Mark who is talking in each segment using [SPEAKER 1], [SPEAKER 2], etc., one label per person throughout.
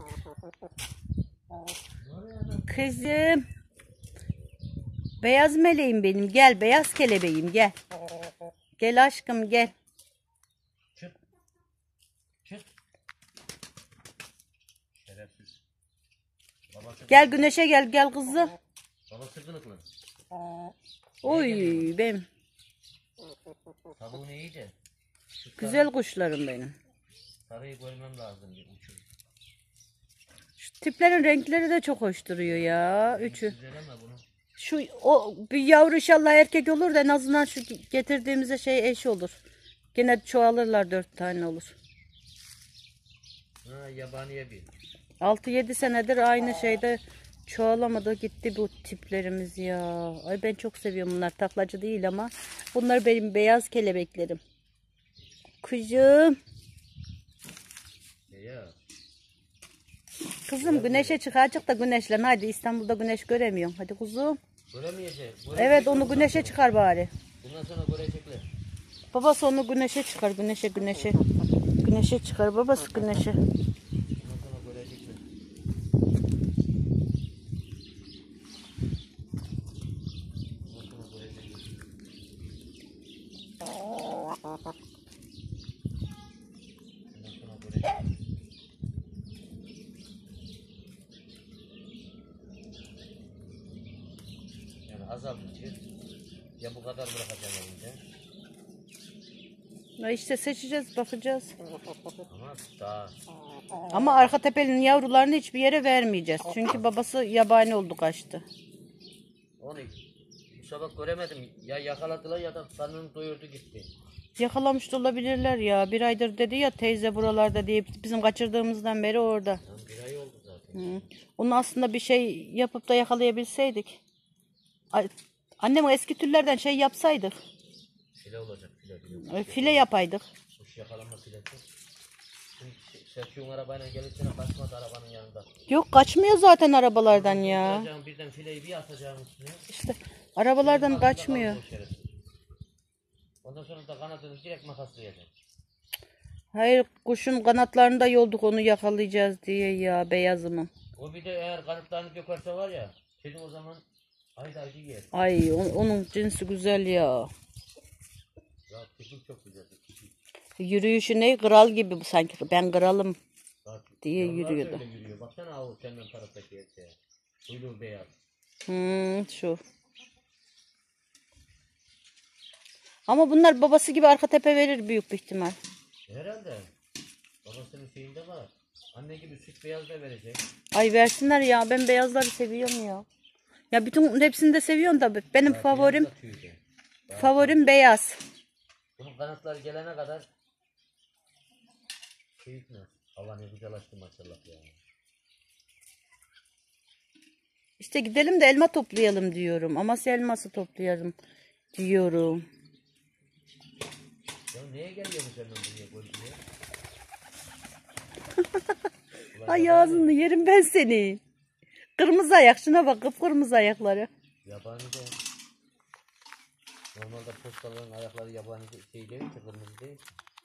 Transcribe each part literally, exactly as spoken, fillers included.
[SPEAKER 1] Kızım. Beyaz meleğim benim. Gel beyaz kelebeğim gel. Gel aşkım gel.
[SPEAKER 2] Çık. Çık. Şerefsiz.
[SPEAKER 1] Gel güneşe gel gel kızım.
[SPEAKER 2] Baba sırtınıklı.
[SPEAKER 1] Oy benim.
[SPEAKER 2] Tavuğunu iyice.
[SPEAKER 1] Güzel kuşlarım benim.
[SPEAKER 2] Sarıyı görmem lazım. Uçur.
[SPEAKER 1] Şu tiplerin renkleri de çok hoş duruyor ya. Üçü.
[SPEAKER 2] Güzel ama bunu.
[SPEAKER 1] Şu o bir yavru inşallah erkek olur da en azından şu getirdiğimize şey eş olur. Gene çoğalırlar, dört tane olur.
[SPEAKER 2] Ha, yabaniye bir.
[SPEAKER 1] altı yedi senedir aynı şeyde çoğalamadı gitti bu tiplerimiz ya. Ay ben çok seviyorum bunlar. Taklacı değil ama bunlar benim beyaz kelebeklerim. Kuzum.
[SPEAKER 2] Ya.
[SPEAKER 1] Kızım güneşe çıkacak da güneşlen. Hadi İstanbul'da güneş göremiyorum. Hadi kuzum.
[SPEAKER 2] Göremeyecek.
[SPEAKER 1] Evet onu güneşe çıkar bari.
[SPEAKER 2] Bundan sonra görecekler.
[SPEAKER 1] Babası onu güneşe çıkar. Güneşe güneşe. Güneşe çıkar babası güneşe.
[SPEAKER 2] Bundan sonra görecekler. Bundan sonra görecekler. Bundan sonra görecekler. Yani azalmıştır. Ya bu kadar bırakacağım elinde.
[SPEAKER 1] Ya işte seçeceğiz, bakacağız.
[SPEAKER 2] Ama daha
[SPEAKER 1] Ama arka tepenin yavrularını hiçbir yere vermeyeceğiz. Çünkü babası yabani oldu, kaçtı.
[SPEAKER 2] onu bu sabah göremedim. Ya yakaladılar ya da karnını doyurdu gitti.
[SPEAKER 1] Yakalamış da olabilirler ya. Bir aydır dedi ya teyze buralarda diye, bizim kaçırdığımızdan beri orada.
[SPEAKER 2] Ya bir ay oldu zaten.
[SPEAKER 1] Hı. Onu aslında bir şey yapıp da yakalayabilseydik. Ay, annem o eski türlerden şey yapsaydık.
[SPEAKER 2] File olacak file. File,
[SPEAKER 1] Ay, file yapaydık.
[SPEAKER 2] kuş yakalama filesi. Şimdi Selçuk'un arabayla gelirken kaçmadı arabanın yanında.
[SPEAKER 1] Yok kaçmıyor zaten arabalardan ya.
[SPEAKER 2] Atacağım, birden fileyi bir atacağım üstüne.
[SPEAKER 1] İşte arabalardan
[SPEAKER 2] Direkt
[SPEAKER 1] kaçmıyor.
[SPEAKER 2] kaldı o şerefsiz. Ondan sonra da kanadını direkt makaslayacak.
[SPEAKER 1] Hayır, kuşun kanatlarını da yolduk onu yakalayacağız diye ya, beyazımın.
[SPEAKER 2] O bir de eğer kanatlarını dökerse var ya, senin o zaman ayda acı yer.
[SPEAKER 1] Ay on- onun cinsi güzel ya.
[SPEAKER 2] Ya tipik çok güzel. Tipik.
[SPEAKER 1] Yürüyüşü ne kral gibi bu sanki. Ben kralım
[SPEAKER 2] Bak,
[SPEAKER 1] diye
[SPEAKER 2] yavrular da
[SPEAKER 1] yürüyordu.
[SPEAKER 2] öyle yürüyor. Baksana o senden taraftaki erkeğe. Kuyruğu beyaz.
[SPEAKER 1] Hmm, şu. Ama bunlar babası gibi arka tepe verir büyük bir ihtimal.
[SPEAKER 2] Herhalde. Babasının şeyinde var. Anne gibi süt beyaz da verecek.
[SPEAKER 1] Ay versinler ya, ben beyazları seviyorum ya. Ya bütün hepsini de seviyorum tabii. Benim
[SPEAKER 2] Daha
[SPEAKER 1] favorim
[SPEAKER 2] beyaz da tüyde. Daha
[SPEAKER 1] favorim beyaz.
[SPEAKER 2] bunun kanatları gelene kadar şey gitmez. Hava ne güzel açtı maşallah ya.
[SPEAKER 1] İşte gidelim de elma toplayalım diyorum. Amasya elması toplayalım diyorum.
[SPEAKER 2] Ya neye geliyor bu senden buraya golcüye?
[SPEAKER 1] Ay ağzını yerim ben seni. Kırmızı ayak, şuna bak, kıpkırmızı ayakları.
[SPEAKER 2] Yabani de. Normalde postaların ayakları yabani de, şey değil ki, kırmızı değil.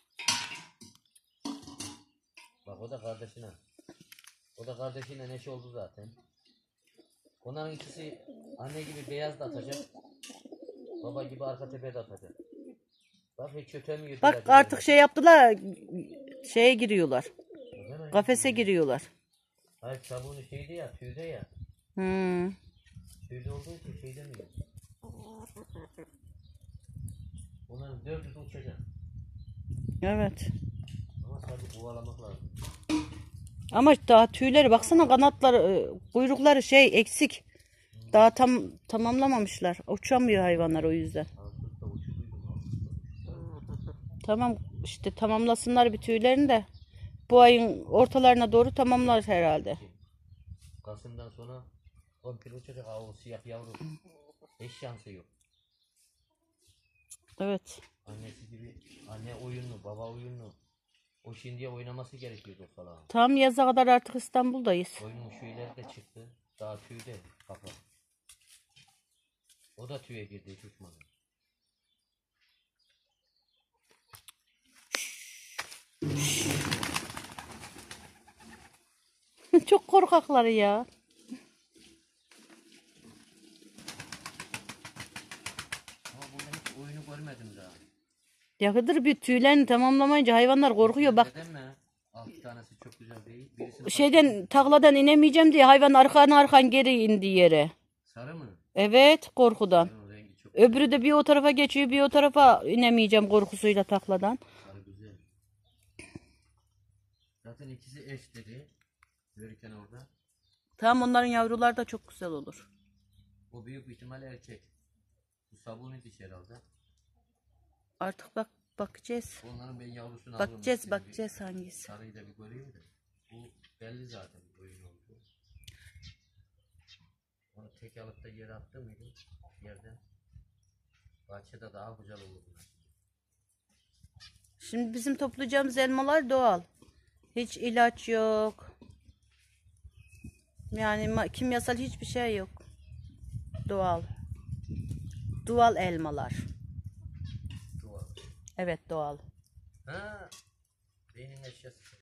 [SPEAKER 2] Bak o da kardeşine. O da kardeşine neşe oldu zaten. Onların ikisi anne gibi beyaz da atacak. Baba gibi arka tepede atacak. Bak hiç ötemiyor.
[SPEAKER 1] Bak artık şey yaptılar, şeye giriyorlar. Kafese giriyorlar.
[SPEAKER 2] Hayır tavuğun şeydi ya, tüyde ya.
[SPEAKER 1] Hmm.
[SPEAKER 2] Tüyde olduğu için şey demiyor. Onların dördü de uçacak.
[SPEAKER 1] Evet.
[SPEAKER 2] Ama tabii kovalamak lazım.
[SPEAKER 1] Ama daha tüyleri baksana, kanatları, kuyrukları şey eksik. Daha tam tamamlamamışlar. Uçamıyor hayvanlar o yüzden.
[SPEAKER 2] Ağustos'ta uçurduydum.
[SPEAKER 1] Tamam işte, tamamlasınlar bir tüylerini de. Bu ayın ortalarına doğru tamamlar herhalde.
[SPEAKER 2] Kasım'dan sonra komple uçacak. Aa, o siyah yavru. Hiç şansı yok.
[SPEAKER 1] Evet.
[SPEAKER 2] Annesi gibi, anne oyunlu, baba oyunlu. O şimdiye oynaması gerekiyordu falan.
[SPEAKER 1] Tam yaza kadar artık İstanbul'dayız.
[SPEAKER 2] Oyunun şu ileri de çıktı. Daha tüyde kafa. O da tüye girdi hiç uçmadı.
[SPEAKER 1] Çok korkakları ya.
[SPEAKER 2] Ama bunda hiç oyunu görmedim daha.
[SPEAKER 1] Yakıdır bir tüylerini tamamlamayınca hayvanlar korkuyor. Bak
[SPEAKER 2] Neden mi? Altı tanesi çok güzel değil. Birisini
[SPEAKER 1] şeyden takladan inemeyeceğim diye hayvan arkan arkan geri indi yere.
[SPEAKER 2] sarı mı?
[SPEAKER 1] Evet korkudan.
[SPEAKER 2] Onun rengi çok
[SPEAKER 1] Öbürü de bir o tarafa geçiyor bir o tarafa inemeyeceğim korkusuyla takladan.
[SPEAKER 2] sarı güzel. Zaten ikisi eş dedi. Verirken orada.
[SPEAKER 1] Tamam onların yavruları da çok güzel olur.
[SPEAKER 2] O büyük bir ihtimalle erkek. Bu sabuni diş herhalde.
[SPEAKER 1] Artık bak bakacağız.
[SPEAKER 2] Onların ben yavrusunu alırım.
[SPEAKER 1] Bakacağız
[SPEAKER 2] istedim. Bir
[SPEAKER 1] bakacağız hangisi.
[SPEAKER 2] Sarıyı da bir göreyim de. Bu belli zaten oyun oldu. Onu tek alıp da yere attı mıydı? Yerden. Bahçede daha güzel olurdu.
[SPEAKER 1] Şimdi bizim toplayacağımız elmalar doğal. Hiç ilaç yok. Yani ma- kimyasal hiçbir şey yok. Doğal. Doğal elmalar.
[SPEAKER 2] Doğal.
[SPEAKER 1] Evet doğal.
[SPEAKER 2] Ha, beynin eşyası.